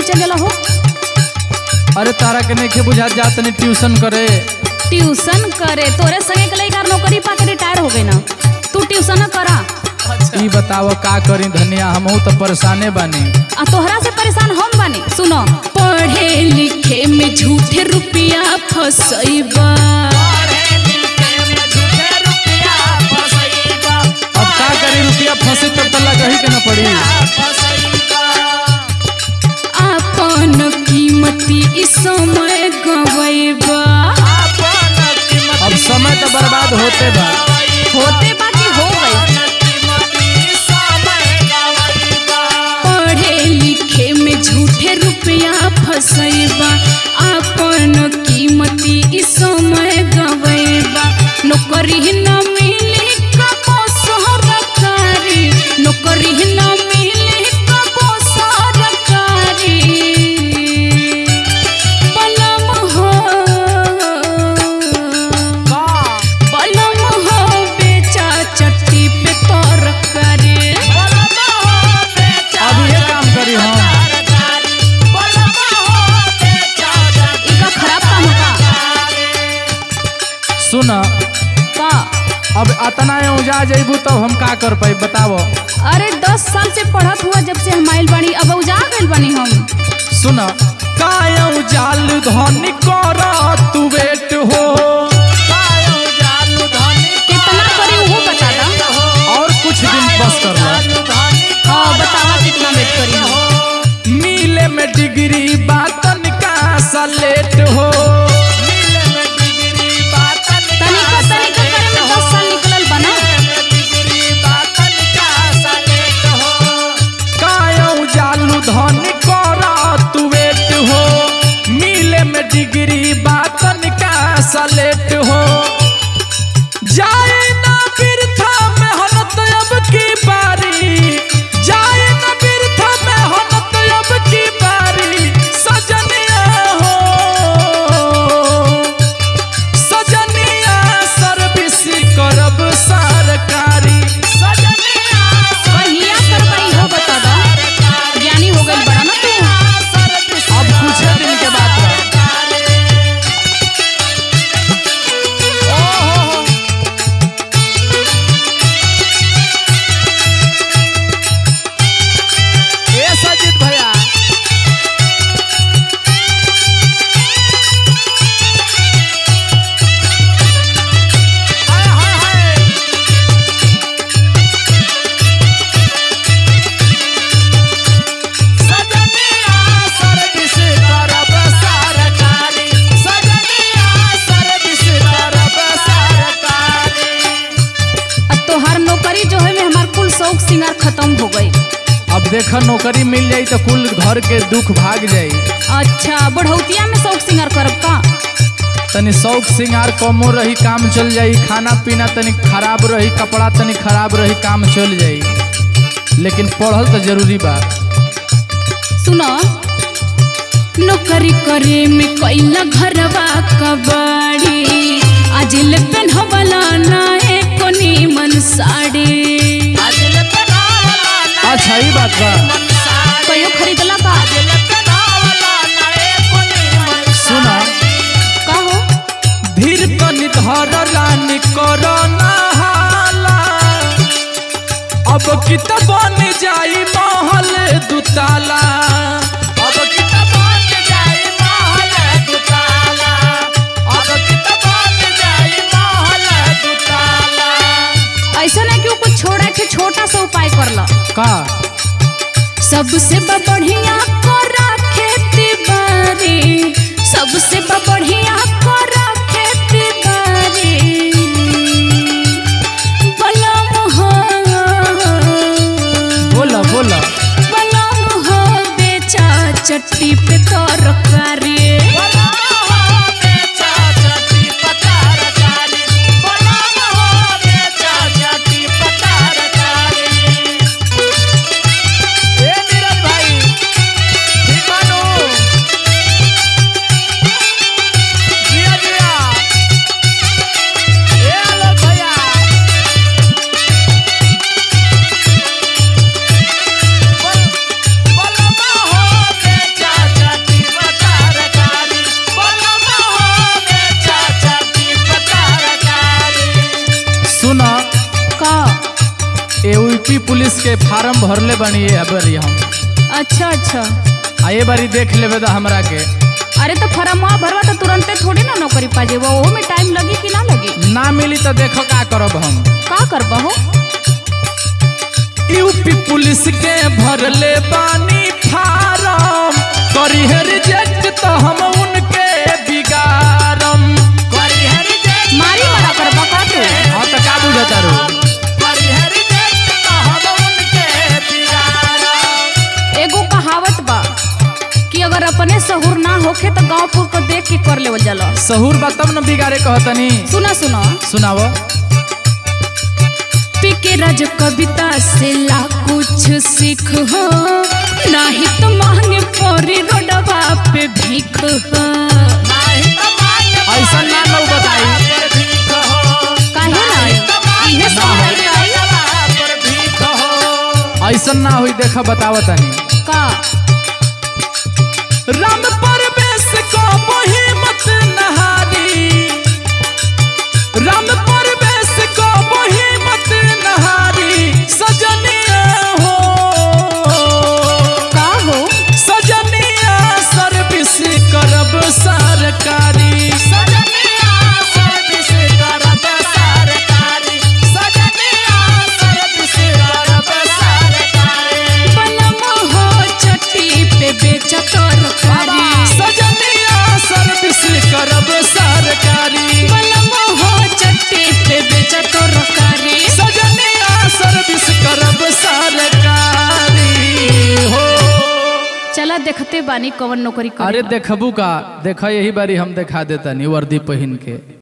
चल जाला हो? अरे तारा के नहीं बुझा जा तनी ट्यूशन करे। ट्यूशन करे? तोरे संगे के लइका नौकरी पा के रिटायर हो गई ना, तू ट्यूशन न करा। ई बताओ का करी धनिया, हमहू तो परेशाने बानी। आ तोहरा से परेशान हम बानी। सुनो, पढ़े लिखे में झूठे रुपया फसैबा। अब का करी, रुपया फंसे तब तो लगही के न पड़ी। अपन कीमती इस समय गवैबा। अब समय तो बर्बाद होते बा कि हो गई। पढ़े लिखे में झूठे रुपया फसैबा, अपन कीमती इस समय गवैबा। नौकरी न मिली कबो सरकारी, नौकरी न मिली कबो सरकारी। बलम हो बेचा चट्टी पे तरकारी। अब ये काम करी हम। इका खराब काम होता। सुन, का? अब अतना उजा जइबू तब हम का कर पाई बताओ। अरे 10 साल से पढ़त हुआ जब से हम आइल बानी, अब उजा गइल बानी हम। सुन, कायऊ जाल धनी कर तू वेट हो। कितना करी वो बता दा। और कुछ दिन बस कर लो। हाँ बतावा कितना वेट करी हम। मिले में डिग्री बातन का सलेट हो। तनिका करे में 10 साल निकलल बना। कायऊ जालू धनी कर तू वेट हो। मिले में डिग्री बातन का सलेट हो। जाए ना बिरथा मेहनत अब की बारी, जाए ना बिरथा मेहनत अब की बारी। सजनिया हो सजनिया, सर्विस करब सरकारी। कहिया करवाई हो बता दा। ज्ञानी हो गइल बड़ा ना तू। अब कुछ दिन के बाद सजित भैया तोहार नौकरी जो है में हमार कुल शौक सिंगार खत्म हो गई। अब देखा नौकरी मिल जाई तो कुल घर के दुख भाग जाई। अच्छा, बढ़ौतिया में शौक सिंगार करब का? तनी शौक सिंगार कमो रही, काम चल जाई। खाना पीना तनी खराब रही, कपड़ा तनी खराब रही, काम चल जाई। लेकिन पढ़ल तो जरूरी बा। सुनो, नौकरी करे में कैला घरवा कबाड़ी। आज ले पेन्हवला ना एको नीमन साड़ी। अच्छा ही बात बा। कहियो खरीदला का? सुना, का हो? धीर तनी धर रानी करो ना हाला। अब कित बन जाई महल दुताला। अब कित बन जाई महल दुताला। अब कित बन जाई महल दुताला। ऐसा नहीं कि वो कुछ छोड़ा के छोटा सा उपाय करला का? सबसे बढ़िया कोरा खेती बाड़ी, सबसे बढ़िया कोरा खेती बाड़ी। बलम हो बोला बोला। बलम हो बेचा चट्टी पे तरकारी। के फार्म भरले बनी ये बारी हम। अच्छा अच्छा। आ ये बारी देख लेबे तो हमरा के। अरे तो फॉर्म भरवा तो तुरंते थोड़ी ना नौकरी पा जेबो, ओहो में टाइम लगी कि ना लगी? ना मिली तो देखो का करब हम। का करबा हो? यूपी पुलिस के भरले बानी फार्म, करी है रिजेक्ट तो हम उनके बिगाड़म। करी है रिजेक्ट मारी मारा करबा का तू? हां तो का बुझता रो? करी है रिजेक्ट तो हम उनके बिगाड़म। एगो कहावत बा कि अगर अपने सहूर ना होखे तो गांव पुर को देख के कर लेवल जाला। सहूर बा तब न बिगाड़े कहतनी। सुना सुना सुनाओ। पीके राज कविता से ला कुछ सीख हो, नहीं तो मांगे परी रोडवा पे भीख हो। ऐसा ना लो बताई। काहे ना इहे समझ आई। ऐसा ना हुई देखा बतावतनी। का राम परवेश को हिम्मत नहारी, राम परवेश को हिम्मत नहारी, सजनिया हो का हो? सजनिया सर्विस करब सरकारी, सजनिया सर्विस करब सरकारी, सजनिया सर्विस करब सरकारी। पलम हो चट्टी पे बेचा तरकारी, सजनिया सर्विस करब सरकारी। पलम हो चट्टी पे बेचा तरकारी, सजनिया सर्विस करब सरकारी हो। चला देखते बानी कवन नौकरी करे। अरे देखबू का, देखा यही बारी हम देखा देता नी वर्दी पहन के।